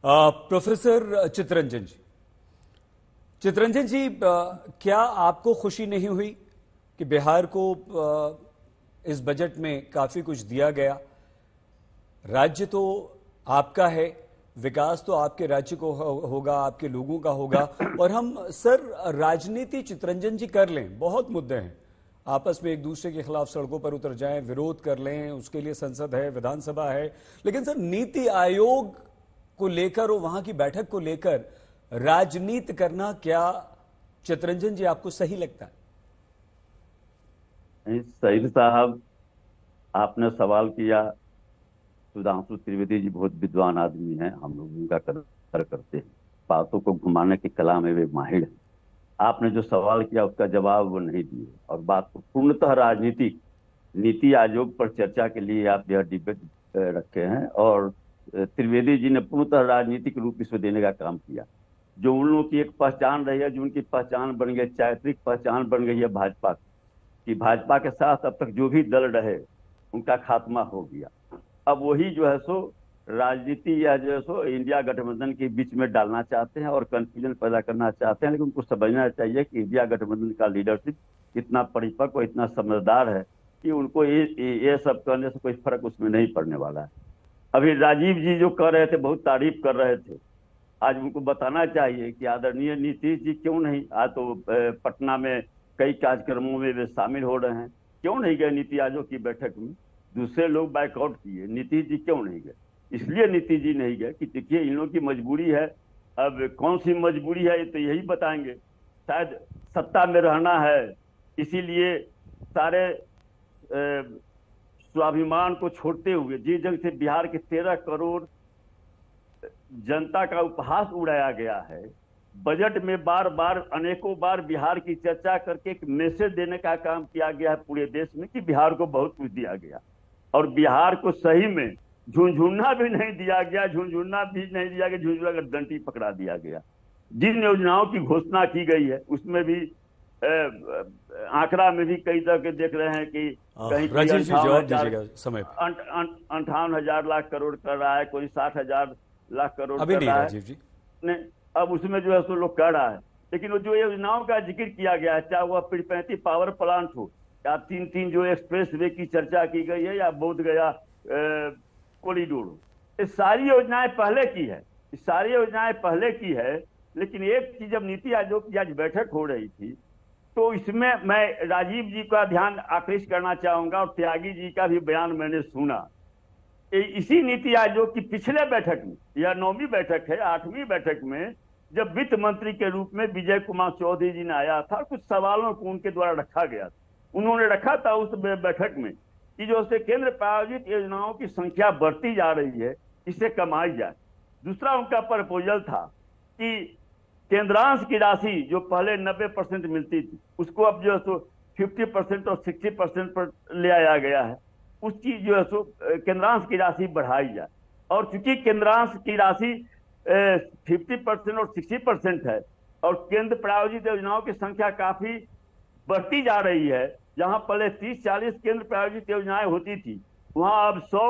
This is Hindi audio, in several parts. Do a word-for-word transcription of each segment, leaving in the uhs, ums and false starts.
प्रोफेसर चितरंजन जी, चितरंजन जी, आ, क्या आपको खुशी नहीं हुई कि बिहार को आ, इस बजट में काफी कुछ दिया गया? राज्य तो आपका है, विकास तो आपके राज्य को होगा, आपके लोगों का होगा। और हम सर राजनीति चितरंजन जी कर लें, बहुत मुद्दे हैं, आपस में एक दूसरे के खिलाफ सड़कों पर उतर जाएं, विरोध कर लें, उसके लिए संसद है, विधानसभा है, लेकिन सर नीति आयोग को लेकर और वहां की बैठक को लेकर राजनीति करना क्या चितरंजन जी आपको सही लगता है? सईद साहब, आपने सवाल किया। सुधांशु त्रिवेदी जी बहुत विद्वान आदमी हैं, हम लोग उनका कदर करते हैं, बातों को घुमाने की कला में वे माहिर हैं। आपने जो सवाल किया उसका जवाब वो नहीं दिए, और बात को पूर्णतः राजनीतिक नीति आयोग पर चर्चा के लिए आप यह डिबेट रखे हैं, और त्रिवेदी जी ने पूर्णतः राजनीतिक रूप इसको देने का काम किया। जो उन लोगों की एक पहचान रही है, जो उनकी पहचान बन गई, चारित्रिक पहचान बन गई है भाजपा की, भाजपा के साथ अब तक जो भी दल रहे उनका खात्मा हो गया। अब वही जो है सो राजनीति या जो है सो इंडिया गठबंधन के बीच में डालना चाहते हैं और कंफ्यूजन पैदा करना चाहते हैं। लेकिन उनको समझना चाहिए कि इंडिया गठबंधन का लीडरशिप इतना परिपक्व, इतना समझदार है कि उनको ये ये सब करने से कोई फर्क उसमें नहीं पड़ने वाला है। अभी राजीव जी जो कर रहे थे, बहुत तारीफ कर रहे थे, आज उनको बताना चाहिए कि आदरणीय नीतीश जी क्यों नहीं, आज तो पटना में कई कार्यक्रमों में वे शामिल हो रहे हैं, क्यों नहीं गए नीति आयोग की बैठक में? दूसरे लोग बाइकआउट किए, नीतीश जी क्यों नहीं गए? इसलिए नीतीश जी नहीं गए कि देखिए इन लोगों की मजबूरी है। अब कौन सी मजबूरी है ये तो यही बताएंगे। शायद सत्ता में रहना है, इसीलिए सारे स्वाभिमान को छोड़ते हुए जिस जंग से बिहार के तेरह करोड़ जनता का उपहास उड़ाया गया है, बजट में बार बार अनेकों बार बिहार की चर्चा करके एक मैसेज देने का काम किया गया है पूरे देश में कि बिहार को बहुत कुछ दिया गया, और बिहार को सही में झुंझुनना भी नहीं दिया गया, झुंझुनना भी नहीं दिया गया, झुंझुना का डंटी पकड़ा दिया गया। जिन योजनाओं की घोषणा की गई है उसमें भी आंकड़ा में भी कई तरह के देख रहे हैं कि कहीं अंठावन हजार लाख करोड़ कर रहा है, कोई साठ हजार लाख करोड़ कर रहा है जी। ने अब उसमें जो है सो लोग कह रहा है, लेकिन वो जो योजनाओं का जिक्र किया गया है, चाहे वह पिरपैंती पावर प्लांट हो या तीन तीन जो एक्सप्रेस वे की चर्चा की गई है या बोध गया कॉरिडोर हो, ये सारी योजनाएं पहले की है, ये सारी योजनाएं पहले की है। लेकिन एक चीज, जब नीति आयोग की आज बैठक हो रही थी तो इसमें मैं राजीव जी का ध्यान आकृष्ट करना चाहूंगा, और त्यागी जी का भी बयान मैंने सुना। इसी नीति आयोग की पिछले बैठक में, यह नौवीं बैठक है, आठवीं बैठक में जब वित्त मंत्री के रूप में विजय कुमार चौधरी जी ने आया था, कुछ सवालों को उनके द्वारा रखा गया था। उन्होंने रखा था उस बैठक में कि जो से केंद्र प्रायोजित योजनाओं की संख्या बढ़ती जा रही है, इसे कमाई जाए। दूसरा उनका प्रपोजल था कि केंद्रांश की राशि जो पहले नब्बे परसेंट मिलती थी उसको अब जो है सो फिफ्टी परसेंट और सिक्सटी परसेंट पर ले आया गया है, उसकी जो है सो केंद्रांश की राशि बढ़ाई जाए। और चूंकि केंद्रांश की राशि फिफ्टी परसेंट और सिक्सटी परसेंट है और केंद्र प्रायोजित योजनाओं की संख्या काफी बढ़ती जा रही है, जहां पहले तीस चालीस केंद्र प्रायोजित योजनाएं होती थी वहां अब सौ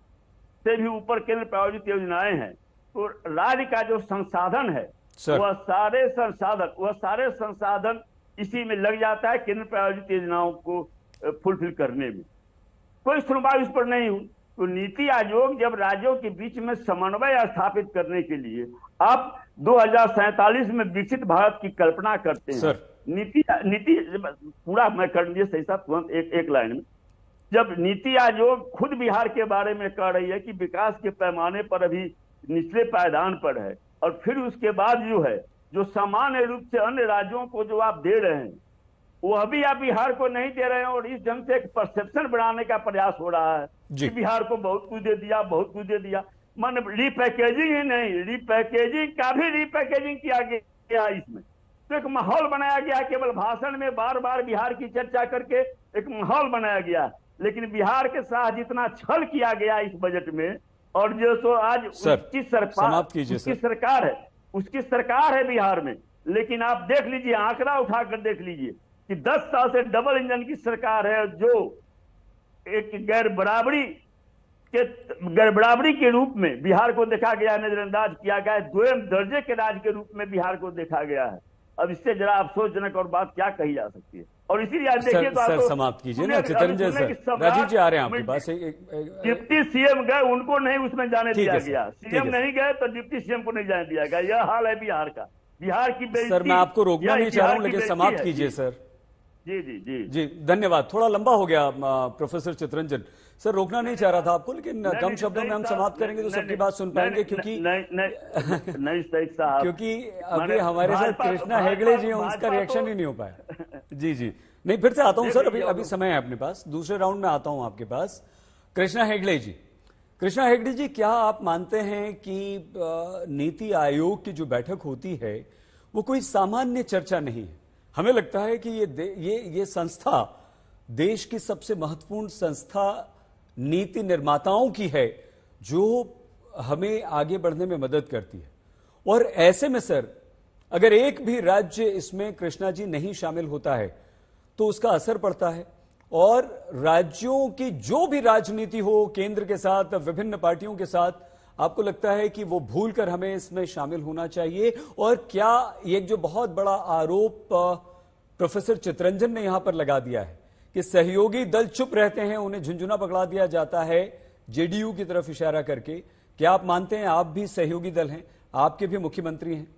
से भी ऊपर केंद्र प्रायोजित योजनाएं हैं। तो राज्य का जो संसाधन है वह सारे संसाधन वह सारे संसाधन इसी में लग जाता है केंद्र प्रायोजित योजनाओं को फुलफिल करने में। कोई सुनवाई उस पर नहीं हुई। तो नीति आयोग जब राज्यों के बीच में समन्वय स्थापित करने के लिए आप दो हजार सैंतालीस में विकसित भारत की कल्पना करते हैं, नीति नीति पूरा मैं कर लीजिए सही साहब तुरंत एक एक लाइन में, जब नीति आयोग खुद बिहार के बारे में कह रही है कि विकास के पैमाने पर अभी निचले पायदान पर है, और फिर उसके बाद जो है जो सामान्य रूप से अन्य राज्यों को जो आप दे रहे हैं वह भी आप बिहार को नहीं दे रहे हैं, और इस ढंग से एक परसेप्शन बनाने का प्रयास हो रहा है कि बिहार को बहुत कुछ दे दिया, बहुत कुछ दे दिया। मान रीपैकेजिंग ही नहीं, रीपैकेजिंग का भी रीपैकेजिंग किया गया इसमें। तो एक माहौल बनाया गया, केवल भाषण में बार बार बिहार की चर्चा करके एक माहौल बनाया गया, लेकिन बिहार के साथ जितना छल किया गया इस बजट में, और जो सो आज उसकी सरकार उसकी सरकार है उसकी सरकार है बिहार में। लेकिन आप देख लीजिए, आंकड़ा उठाकर देख लीजिए कि दस साल से डबल इंजन की सरकार है, जो एक गैर बराबरी के गड़बड़ावरी के रूप में बिहार को देखा गया, नजरअंदाज किया गया, द्वितीय दर्जे के राज्य के रूप में बिहार को देखा गया है। अब इससे जरा अफसोसजनक और बात क्या कही जा सकती है। और इसीलिए आप देखिए तो सर समाप्त कीजिए ना चितरंजन सर, राजीव जी आ रहे हैं आपके पास। डिप्टी सीएम गए, उनको नहीं उसमें जाने दिया गया, सीएम नहीं गए तो डिप्टी सीएम को नहीं जाने दिया गया। यह हाल है बिहार का, बिहार की बेइज्जती। सर मैं आपको रोकना नहीं चाह रहा हूं, लेकिन समाप्त कीजिए सर। जी जी जी जी धन्यवाद। थोड़ा लंबा हो गया प्रोफेसर चितरंजन सर, रोकना नहीं चाह रहा था आपको, लेकिन कम शब्दों में हम समाप्त करेंगे तो सबकी बात सुन पाएंगे, क्योंकि नहीं सही साहब, क्योंकि अभी हमारे साथ कृष्णा हेगड़े जी हैं, उसका रिएक्शन ही नहीं हो पाया। जी जी नहीं, फिर से आता हूं सर, अभी अभी समय है अपने पास, दूसरे राउंड में आता हूं आपके पास। कृष्णा हेगड़े जी, कृष्णा हेगड़े जी, क्या आप मानते हैं कि नीति आयोग की जो बैठक होती है वो कोई सामान्य चर्चा नहीं है? हमें लगता है कि ये ये ये संस्था देश की सबसे महत्वपूर्ण संस्था नीति निर्माताओं की है, जो हमें आगे बढ़ने में मदद करती है। और ऐसे में सर, अगर एक भी राज्य इसमें कृष्णा जी नहीं शामिल होता है तो उसका असर पड़ता है, और राज्यों की जो भी राजनीति हो केंद्र के साथ, विभिन्न पार्टियों के साथ, आपको लगता है कि वो भूलकर हमें इसमें शामिल होना चाहिए? और क्या एक जो बहुत बड़ा आरोप प्रोफेसर चितरंजन ने यहां पर लगा दिया है कि सहयोगी दल चुप रहते हैं, उन्हें झुंझुना पकड़ा दिया जाता है जेडीयू की तरफ इशारा करके, क्या आप मानते हैं आप भी सहयोगी दल हैं, आपके भी मुख्यमंत्री हैं?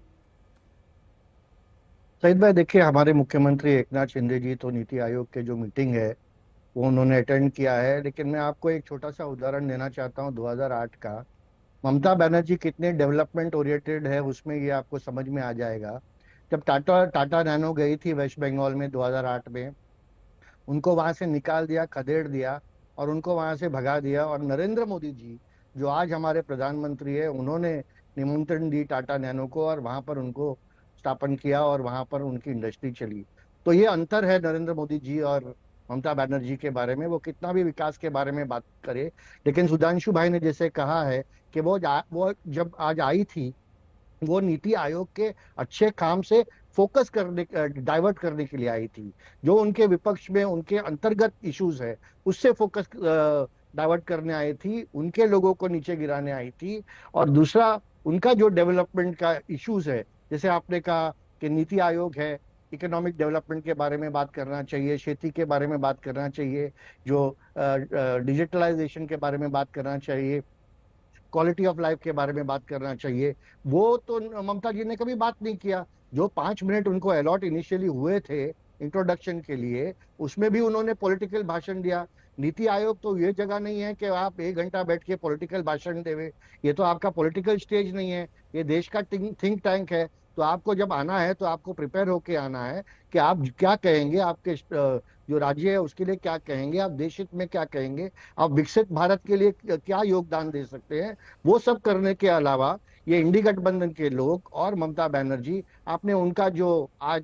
सईद भाई देखिए, हमारे मुख्यमंत्री एकनाथ शिंदे जी तो नीति आयोग के जो मीटिंग है वो उन्होंने अटेंड किया है, लेकिन मैं आपको एक छोटा सा उदाहरण देना चाहता हूं दो हज़ार आठ का। ममता बनर्जी कितने डेवलपमेंट ओरिएंटेड है उसमें ये आपको समझ में आ जाएगा। जब टाटा टाटा नैनो गई थी वेस्ट बंगाल में दो हज़ार आठ में, उनको वहां से निकाल दिया, खदेड़ दिया और उनको वहां से भगा दिया। और नरेंद्र मोदी जी जो आज हमारे प्रधानमंत्री है, उन्होंने निमंत्रण दी टाटा नैनो को और वहां पर उनको स्थापन किया और वहां पर उनकी इंडस्ट्री चली। तो ये अंतर है नरेंद्र मोदी जी और ममता बनर्जी के बारे में। वो कितना भी विकास के बारे में बात करे, लेकिन सुधांशु भाई ने जैसे कहा है कि वो वो जब आज आई थी, वो नीति आयोग के अच्छे काम से फोकस करने, डाइवर्ट करने के लिए आई थी। जो उनके विपक्ष में उनके अंतर्गत इश्यूज है उससे फोकस डाइवर्ट करने आई थी, उनके लोगों को नीचे गिराने आई थी। और दूसरा, उनका जो डेवलपमेंट का इश्यूज है, जैसे आपने कहा कि नीति आयोग है, इकोनॉमिक डेवलपमेंट के बारे में बात करना चाहिए, खेती के बारे में बात करना चाहिए, जो डिजिटलाइजेशन के बारे में बात करना चाहिए, क्वालिटी ऑफ लाइफ के बारे में बात करना चाहिए, वो तो ममता जी ने कभी बात नहीं किया। जो पांच मिनट उनको अलॉट इनिशियली हुए थे इंट्रोडक्शन के लिए, उसमें भी उन्होंने पॉलिटिकल भाषण दिया। नीति आयोग तो ये जगह नहीं है कि आप एक घंटा बैठ के पॉलिटिकल भाषण देवे, ये तो आपका पॉलिटिकल स्टेज नहीं है, ये देश का थिंक टैंक है। तो आपको जब आना है तो आपको प्रिपेयर होके आना है कि आप क्या कहेंगे, आपके जो राज्य है उसके लिए क्या कहेंगे, आप देश हित में क्या कहेंगे, आप विकसित भारत के लिए क्या योगदान दे सकते हैं। वो सब करने के अलावा ये इंडी गठबंधन के लोग और ममता बनर्जी, आपने उनका जो आज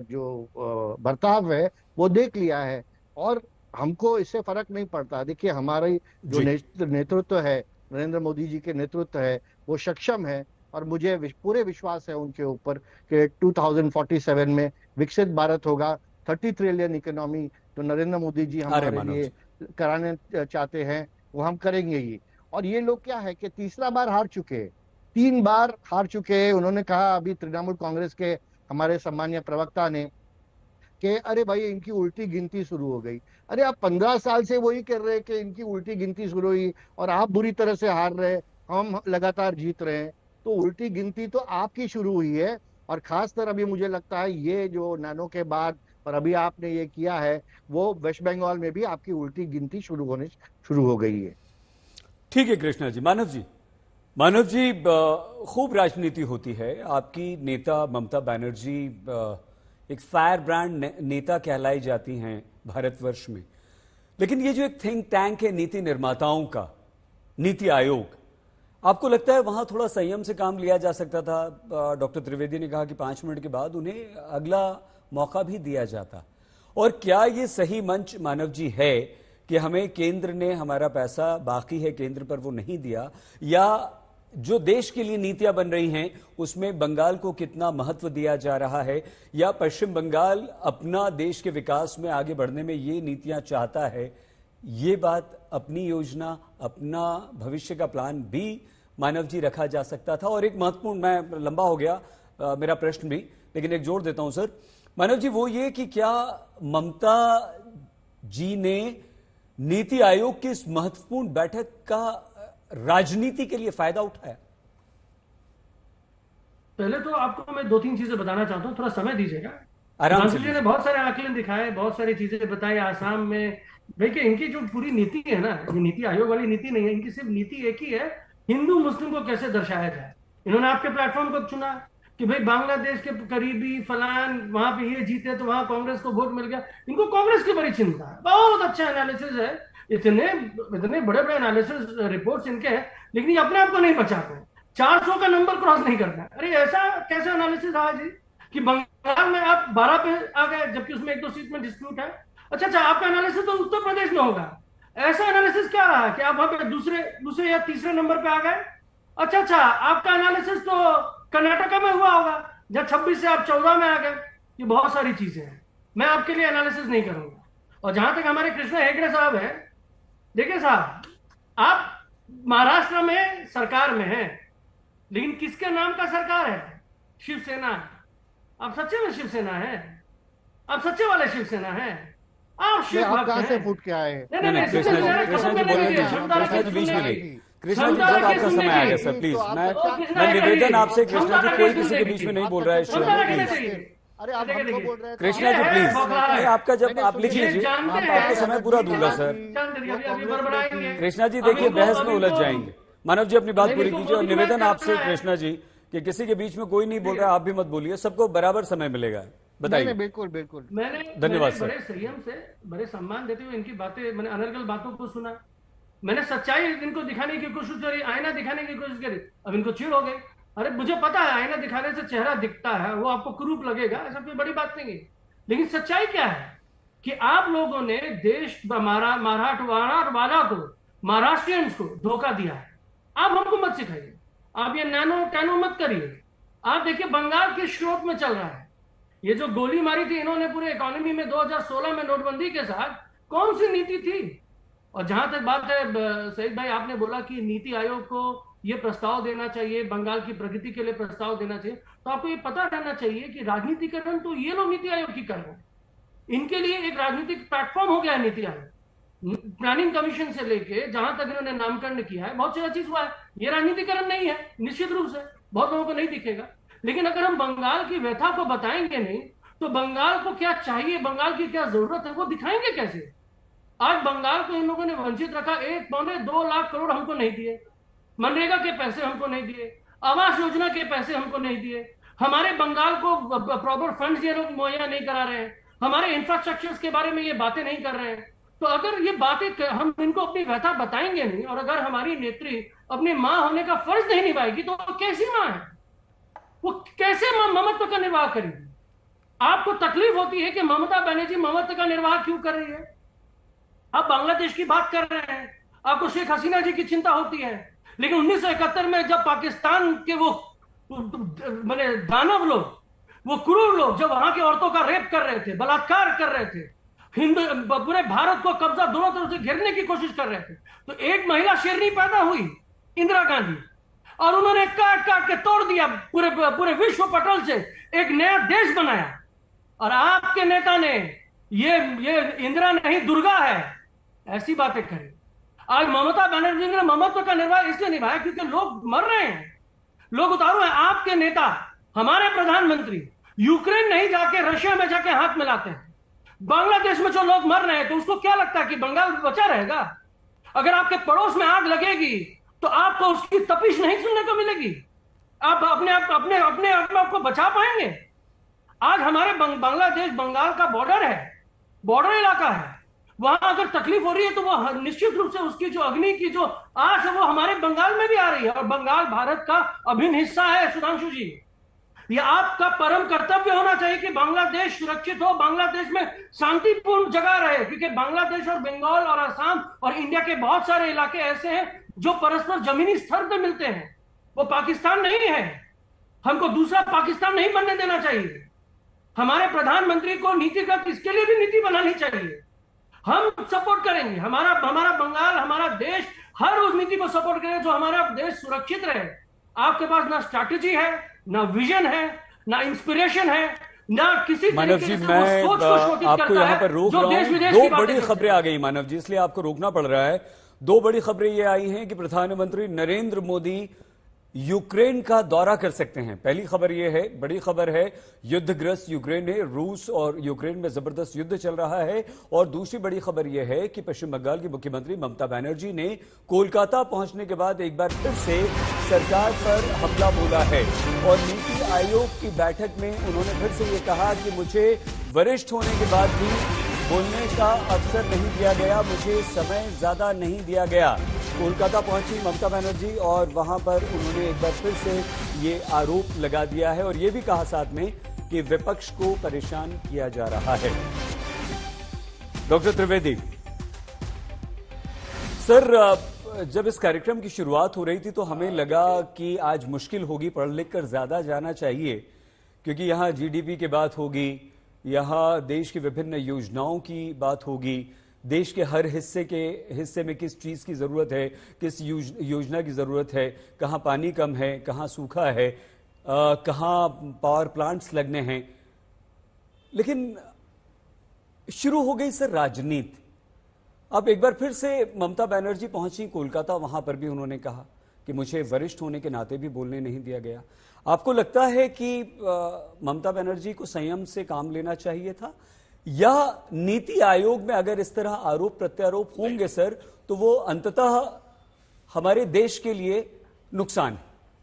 जो बर्ताव है वो देख लिया है, और हमको इससे फर्क नहीं पड़ता। देखिए, हमारी जो नेतृत्व है, नरेंद्र मोदी जी के नेतृत्व है, वो सक्षम है, और मुझे पूरे विश्वास है उनके ऊपर कि दो हज़ार सैंतालीस में विकसित भारत होगा। तीस ट्रिलियन इकोनॉमी जो नरेंद्र मोदी जी हमारे लिए कराने चाहते हैं वो हम करेंगे ही। और ये लोग क्या है कि तीसरा बार हार चुके हैं, तीन बार हार चुके हैं। उन्होंने कहा अभी तृणमूल कांग्रेस के हमारे सम्मानीय प्रवक्ता ने कि अरे भाई इनकी उल्टी गिनती शुरू हो गई। अरे आप पंद्रह साल से वही कर रहे हैं कि इनकी उल्टी गिनती शुरू हुई और आप बुरी तरह से हार रहे, हम लगातार जीत रहे हैं। तो उल्टी गिनती तो आपकी शुरू हुई है, और खासकर अभी मुझे लगता है ये जो नैनो के बाद और अभी आपने ये किया है, वो वेस्ट बंगाल में भी आपकी उल्टी गिनती शुरू होने शुरू हो गई है। ठीक है कृष्णा जी। मानव जी, मानव जी, खूब राजनीति होती है। आपकी नेता ममता बनर्जी एक फायर ब्रांड ने, नेता कहलाई जाती हैं भारतवर्ष में, लेकिन ये जो एक थिंक टैंक है नीति निर्माताओं का, नीति आयोग, आपको लगता है वहां थोड़ा संयम से काम लिया जा सकता था? डॉक्टर त्रिवेदी ने कहा कि पांच मिनट के बाद उन्हें अगला मौका भी दिया जाता। और क्या ये सही मंच मानव जी है कि हमें केंद्र ने हमारा पैसा बाकी है केंद्र पर वो नहीं दिया, या जो देश के लिए नीतियां बन रही हैं उसमें बंगाल को कितना महत्व दिया जा रहा है, या पश्चिम बंगाल अपना देश के विकास में आगे बढ़ने में ये नीतियां चाहता है? ये बात अपनी योजना, अपना भविष्य का प्लान भी मानव जी रखा जा सकता था। और एक महत्वपूर्ण, मैं लंबा हो गया आ, मेरा प्रश्न भी, लेकिन एक जोड़ देता हूं सर। मानव जी, वो ये कि क्या ममता जी ने नीति आयोग की इस महत्वपूर्ण बैठक का राजनीति के लिए फायदा उठाया? पहले तो आपको मैं दो तीन चीजें बताना चाहता हूं, थोड़ा समय दीजिएगा। आराम से। जी ने बहुत सारे आकलन दिखाए, बहुत सारी चीजें बताई। आसाम में देखिए, इनकी जो पूरी नीति है ना, ये नीति आयोग वाली नीति नहीं है, इनकी सिर्फ नीति एक ही है, हिंदू मुस्लिम को कैसे दर्शाया जाए। इन्होंने आपके प्लेटफॉर्म को चुना कि भाई बांग्लादेश के करीबी फलान वहां पे ये जीते तो वहां कांग्रेस को वोट मिल गया। इनको कांग्रेस की बड़ी चिंता है। बहुत अच्छा एनालिसिस है, इतने इतने बड़े बड़े एनालिसिस रिपोर्ट्स इनके हैं, लेकिन ये अपने आप को नहीं बचाते। चार सौ का नंबर क्रॉस नहीं करना। अरे ऐसा कैसे एनालिसिस रहा जी कि बंगाल में आप बारह पे आ गए, जबकि उसमें एक दो सीट में डिस्प्यूट है। अच्छा अच्छा, आपका एनालिसिस तो उत्तर प्रदेश में होगा। ऐसा एनालिसिस क्या रहा कि आप वहां पे दूसरे दूसरे या तीसरे नंबर पे आ गए। अच्छा अच्छा, आपका एनालिसिस तो कर्नाटका में हुआ होगा, जब छब्बीस से आप चौदह में आ गए। ये बहुत सारी चीजें हैं, मैं आपके लिए एनालिसिस नहीं करूंगा। और जहां तक हमारे कृष्णा हेगड़े साहब है, देखिए साहब, आप महाराष्ट्र में सरकार में हैं, लेकिन किसके नाम का सरकार है? शिवसेना। आप सच्चे में शिवसेना है? आप सच्चे वाले शिवसेना है? आप शिव भक्त हैं? से फूट के आए? नहीं नहीं, कृष्णा जी, कृष्णा जी बोल रहे थे, कृष्णा जी बीच में नहीं। कृष्णा जी, जब आपका समय आ गया सर, प्लीज, मैं मैं निवेदन आपसे, कृष्णा जी कोई किसी के बीच में नहीं बोल रहा है। अरे आप हमको बोल रहे हैं कृष्णा जी प्लीज, नहीं आपका जब आप लिख लीजिए, आपको समय पूरा दूंगा सर। कृष्णा जी देखिए, बहस में उलझ जाएंगे। मानव जी अपनी बात पूरी कीजिए। और निवेदन आपसे कृष्णा जी कि किसी के बीच में कोई नहीं बोल रहा, आप भी मत बोलिए, सबको बराबर समय मिलेगा। बताइए। बिल्कुल बिल्कुल, मैंने धन्यवाद सर। बड़े संयम से, बड़े सम्मान देते हुए इनकी बातें, मैंने अनर्गल बातों को सुना, मैंने सच्चाई इनको दिखाने की कोशिश करी, आईना दिखाने की कोशिश करी। अब इनको चिढ़ हो गई। अरे मुझे पता है आईना दिखाने से चेहरा दिखता है, वो आपको कुरूप लगेगा, ऐसा कोई बड़ी बात नहीं है। लेकिन सच्चाई क्या है कि आप लोगों ने देश मराठवाड़ा को, महाराष्ट्रियंस को धोखा दिया है। आप हमको मत सिखाइए, आप ये नैनो टैनो मत करिए। आप देखिए बंगाल के स्रोत में चल रहा है। ये जो गोली मारी थी इन्होंने पूरे इकोनॉमी में दो हज़ार सोलह में नोटबंदी के साथ, कौन सी नीति थी? और जहां तक बात है सईद भाई, आपने बोला कि नीति आयोग को ये प्रस्ताव देना चाहिए, बंगाल की प्रगति के लिए प्रस्ताव देना चाहिए, तो आपको ये पता रहना चाहिए कि राजनीतिकरण तो ये लोग नीति आयोग की कर रहे हैं। इनके लिए एक राजनीतिक प्लेटफॉर्म हो गया है नीति आयोग। प्लानिंग कमीशन से लेके जहां तक इन्होंने नामकरण किया है, बहुत सारा चीज हुआ है। ये राजनीतिकरण नहीं है, निश्चित रूप से बहुत लोगों को नहीं दिखेगा। लेकिन अगर हम बंगाल की व्यथा को बताएंगे नहीं, तो बंगाल को क्या चाहिए, बंगाल की क्या जरूरत है, वो दिखाएंगे कैसे? आज बंगाल को इन लोगों ने वंचित रखा। एक पौने दो लाख करोड़ हमको नहीं दिए, मनरेगा के पैसे हमको नहीं दिए, आवास योजना के पैसे हमको नहीं दिए, हमारे बंगाल को प्रॉपर फंड्स ये लोग मुहैया नहीं करा रहे हैं, हमारे इंफ्रास्ट्रक्चर्स के बारे में ये बातें नहीं कर रहे हैं। तो अगर ये बातें हम इनको अपनी व्यथा बताएंगे नहीं, और अगर हमारी नेत्री अपनी मां होने का फर्ज नहीं निभाएगी, तो वो कैसी मां है? वो कैसे ममत्व का निर्वाह करेगी? आपको तकलीफ होती है कि ममता बनर्जी ममत्व का निर्वाह क्यों कर रही है? आप बांग्लादेश की बात कर रहे हैं, आपको शेख हसीना जी की चिंता होती है, लेकिन उन्नीस सौ इकहत्तर में जब पाकिस्तान के वो मैंने दानव लोग, वो क्रूर लोग जब वहां की औरतों का रेप कर रहे थे, बलात्कार कर रहे थे, हिंदू पूरे भारत को कब्जा दोनों तरफ से घेरने की कोशिश कर रहे थे, तो एक महिला शेरनी पैदा हुई, इंदिरा गांधी, और उन्होंने काट काट के तोड़ दिया, पूरे पूरे विश्व पटल से एक नया देश बनाया। और आपके नेता ने ये ये इंदिरा नहीं दुर्गा है ऐसी बातें करी। आज ममता बनर्जी ने ममत्व का निर्वाह इसलिए निभाया क्योंकि लोग मर रहे हैं, लोग उतारू हैं। आपके नेता, हमारे प्रधानमंत्री यूक्रेन नहीं जाके रशिया में जाके हाथ मिलाते हैं। बांग्लादेश में जो लोग मर रहे हैं, तो उसको क्या लगता है कि बंगाल बचा रहेगा? अगर आपके पड़ोस में आग लगेगी तो आपको उसकी तपिश नहीं सुनने को मिलेगी। आप अपने आप अपने अपने अपने आप को बचा पाएंगे? आज हमारे बांग्लादेश बंगाल का बॉर्डर है, बॉर्डर इलाका है, वहां अगर तकलीफ हो रही है तो वो निश्चित रूप से उसकी जो अग्नि की जो आग है वो हमारे बंगाल में भी आ रही है। और बंगाल भारत का अभिन्न हिस्सा है। सुधांशु जी, ये आपका परम कर्तव्य होना चाहिए कि बांग्लादेश सुरक्षित हो, बांग्लादेश में शांतिपूर्ण जगह रहे, क्योंकि बांग्लादेश और बंगाल और असम और इंडिया के बहुत सारे इलाके ऐसे हैं जो परस्पर जमीनी स्तर पर मिलते हैं। वो पाकिस्तान नहीं है, हमको दूसरा पाकिस्तान नहीं बनने देना चाहिए। हमारे प्रधानमंत्री को नीतिगत इसके लिए भी नीति बनानी चाहिए। हम सपोर्ट करेंगे, हमारा हमारा बंगाल, हमारा देश हर उस नीति को सपोर्ट करेगा जो हमारा देश सुरक्षित रहे। आपके पास ना स्ट्रैटेजी है, ना विजन है, ना इंस्पिरेशन है, ना किसी मानव जी, मैं आपको यहाँ पर रोक रहा हूँ। दो बड़ी खबरें आ गई मानव जी, इसलिए आपको रोकना पड़ रहा है। दो बड़ी खबरें ये आई हैं कि प्रधानमंत्री नरेंद्र मोदी यूक्रेन का दौरा कर सकते हैं। पहली खबर यह है, बड़ी खबर है, युद्धग्रस्त यूक्रेन है, रूस और यूक्रेन में जबरदस्त युद्ध चल रहा है। और दूसरी बड़ी खबर यह है कि पश्चिम बंगाल की मुख्यमंत्री ममता बनर्जी ने कोलकाता पहुंचने के बाद एक बार फिर से सरकार पर हमला बोला है। और नीति आयोग की बैठक में उन्होंने फिर से यह कहा कि मुझे वरिष्ठ होने के बाद भी बोलने का अवसर नहीं दिया गया, मुझे समय ज्यादा नहीं दिया गया। कोलकाता पहुंची ममता बनर्जी और वहां पर उन्होंने एक बार फिर से ये आरोप लगा दिया है और ये भी कहा साथ में कि विपक्ष को परेशान किया जा रहा है। डॉक्टर त्रिवेदी सर, जब इस कार्यक्रम की शुरुआत हो रही थी तो हमें लगा कि आज मुश्किल होगी, पढ़ लिख कर ज्यादा जाना चाहिए, क्योंकि यहां जीडीपी की बात होगी, यहां देश की विभिन्न योजनाओं की बात होगी, देश के हर हिस्से के हिस्से में किस चीज की जरूरत है, किस योजना की जरूरत है, कहां पानी कम है, कहां सूखा है, कहां पावर प्लांट्स लगने हैं। लेकिन शुरू हो गई सर राजनीति। अब एक बार फिर से ममता बनर्जी पहुंची कोलकाता, वहां पर भी उन्होंने कहा कि मुझे वरिष्ठ होने के नाते भी बोलने नहीं दिया गया। आपको लगता है कि ममता बनर्जी को संयम से काम लेना चाहिए था, या नीति आयोग में अगर इस तरह आरोप प्रत्यारोप होंगे सर तो वो अंततः हमारे देश के लिए नुकसान?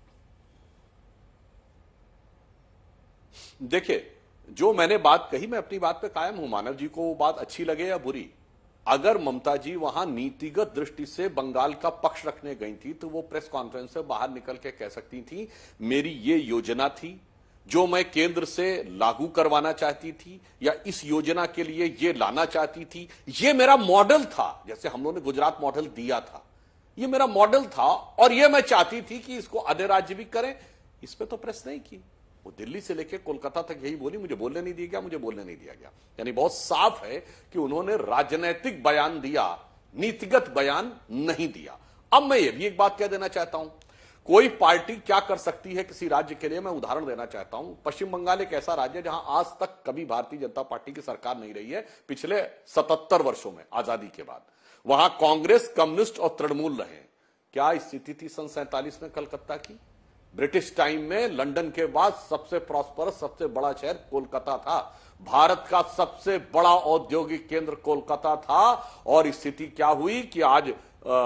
देखिए, जो मैंने बात कही मैं अपनी बात पे कायम हूं। मानव जी को वो बात अच्छी लगे या बुरी, अगर ममता जी वहां नीतिगत दृष्टि से बंगाल का पक्ष रखने गई थी तो वो प्रेस कॉन्फ्रेंस से बाहर निकल के कह सकती थी मेरी ये योजना थी जो मैं केंद्र से लागू करवाना चाहती थी, या इस योजना के लिए ये लाना चाहती थी, ये मेरा मॉडल था। जैसे हम लोगों ने गुजरात मॉडल दिया था, ये मेरा मॉडल था और ये मैं चाहती थी कि इसको अन्य राज्य भी करें। इस पे तो प्रेस नहीं की। वो दिल्ली से लेकर कोलकाता तक यही बोली, मुझे बोलने नहीं दिया गया, मुझे बोलने नहीं दिया गया। यानी बहुत साफ है कि उन्होंने राजनीतिक बयान दिया, नीतिगत बयान नहीं दिया। अब मैं ये भी एक बात कह देना चाहता हूं, कोई पार्टी क्या कर सकती है किसी राज्य के लिए, मैं उदाहरण देना चाहता हूं। पश्चिम बंगाल एक ऐसा राज्य है जहां आज तक कभी भारतीय जनता पार्टी की सरकार नहीं रही है, पिछले सतहत्तर वर्षों में आजादी के बाद। वहां कांग्रेस, कम्युनिस्ट और तृणमूल रहे। क्या स्थिति थी सन सैंतालीस में कलकत्ता की? ब्रिटिश टाइम में लंदन के बाद सबसे प्रॉस्परस, सबसे बड़ा शहर कोलकाता था। भारत का सबसे बड़ा औद्योगिक केंद्र कोलकाता था। और स्थिति क्या हुई कि आज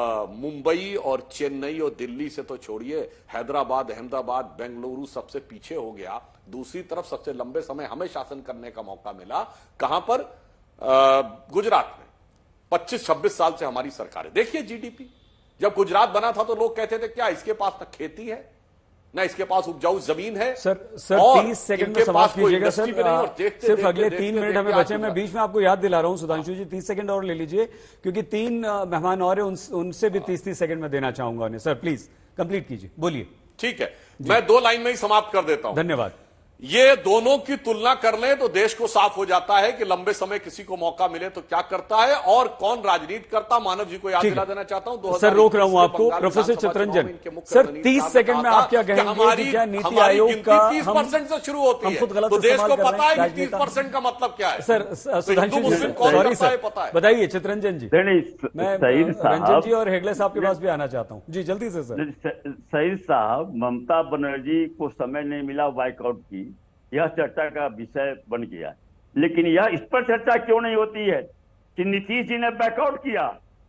मुंबई और चेन्नई और दिल्ली से तो छोड़िए, हैदराबाद, अहमदाबाद, बेंगलुरु सबसे पीछे हो गया। दूसरी तरफ सबसे लंबे समय हमें शासन करने का मौका मिला। कहां पर? आ, गुजरात में। पच्चीस छब्बीस साल से हमारी सरकार है। देखिए जीडीपी, जब गुजरात बना था तो लोग कहते थे क्या इसके पास न खेती है ना इसके पास उपजाऊ जमीन है। सर सर तीस सेकंड में समाप्त कीजिएगा सर, सिर्फ अगले तीन मिनट हमें बचे। मैं बीच में आपको याद दिला रहा हूं सुधांशु जी, तीस सेकंड और ले लीजिए, क्योंकि तीन मेहमान और हैं, उन, उनसे भी तीस तीस सेकंड में देना चाहूंगा उन्हें। सर प्लीज कंप्लीट कीजिए, बोलिए। ठीक है, मैं दो लाइन में ही समाप्त कर देता हूं। धन्यवाद। ये दोनों की तुलना कर लें तो देश को साफ हो जाता है कि लंबे समय किसी को मौका मिले तो क्या करता है और कौन राजनीति करता। मानव जी को याद दिला देना चाहता हूं, सर रोक रहा हूं आपको। प्रोफेसर चितरंजन सर, तीस सेकंड में आप क्या कहेंगे कि क्या नीति आयोग का तीस परसेंट से शुरू होती है तो देश को पता है कि तीस परसेंट का मतलब क्या है? Sir Sudhanshu ji, sorry sir, बताइए चितरंजन जी। मैं रंजन जी और हेगड़े साहब के पास भी आना चाहता हूँ जी, जल्दी से सर। सईद साहब, ममता बनर्जी को समय नहीं मिला बाइकआउट की, यह चर्चा का विषय बन गया। लेकिन यह इस पर चर्चा क्यों नहीं होती है कि नीतीश जी ने बैकआउट किया?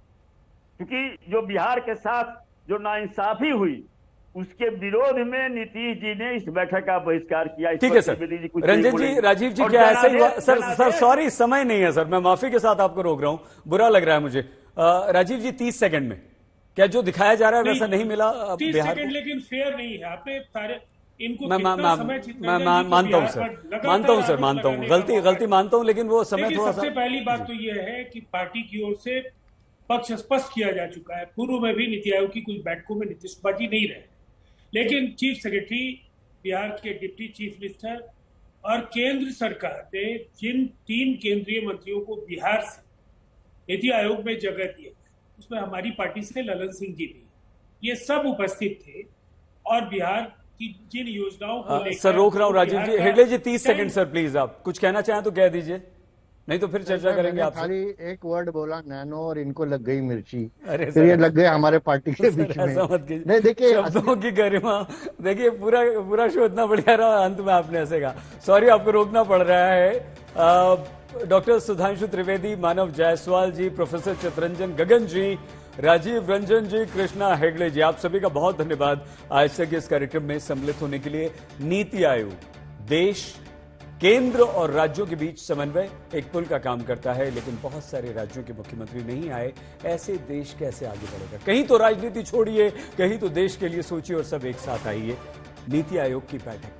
क्योंकि जो बिहार के साथ जो नाइंसाफी हुई उसके विरोध में नीतीश जी ने इस बैठक का बहिष्कार किया। ठीक है सर। रंजन जी, राजीव जी, क्या ऐसा ही हुआ? सर सर सॉरी, समय नहीं है सर, मैं माफी के साथ आपको रोक रहा हूं, बुरा लग रहा है मुझे। राजीव जी, तीस सेकंड में क्या जो दिखाया जा रहा है वैसा नहीं मिला बिहार को? लेकिन फेयर नहीं है। आपने सारे इनको मैं मा, मा, मैं मा, मानता हूं सर, मानता हूं सर, मानता हूं, गलती गलती मानता हूं, लेकिन वो समय थोड़ा सा। सबसे पहली बात तो यह है कि पार्टी की ओर से पक्ष स्पष्ट किया जा चुका है। पूर्व में भी नीति आयोग की कुछ बैठकों में नीतीश कुमार जी नहीं रहे, लेकिन चीफ सेक्रेटरी, बिहार के डिप्टी चीफ मिनिस्टर और केंद्र सरकार ने जिन तीन केंद्रीय मंत्रियों को बिहार से नीति आयोग में जगह दिए, उसमें हमारी पार्टी से ललन सिंह जी भी, ये सब उपस्थित थे। और बिहार की जिन योजनाओं को लेकर, सर रोक रहा हूं राजीव जी, हेगड़े जी तीस सेकंड सर प्लीज, आप कुछ कहना चाहें तो कह दीजिए, नहीं तो फिर चर्चा करेंगे आपसे। खाली एक वर्ड बोला नैनो और इनको लग गई मिर्ची, फिर ये लग गए हमारे पार्टी के बीच में। नहीं देखिए शब्दों की गरिमा, देखिए पूरा पूरा शो इतना बढ़िया रहा, अंत में आपने ऐसेगा, सॉरी आपको रोकना पड़ रहा है। डॉक्टर सुधांशु त्रिवेदी, मानव जायसवाल जी, प्रोफेसर चितरंजन गगन जी, राजीव रंजन जी, कृष्णा हेगड़े जी, आप सभी का बहुत धन्यवाद आज तक इस कार्यक्रम में सम्मिलित होने के लिए। नीति आयोग देश, केंद्र और राज्यों के बीच समन्वय एक पुल का काम करता है, लेकिन बहुत सारे राज्यों के मुख्यमंत्री नहीं आए, ऐसे देश कैसे आगे बढ़ेगा? कहीं तो राजनीति छोड़िए, कहीं तो देश के लिए सोचिए और सब एक साथ आइए। नीति आयोग की बैठक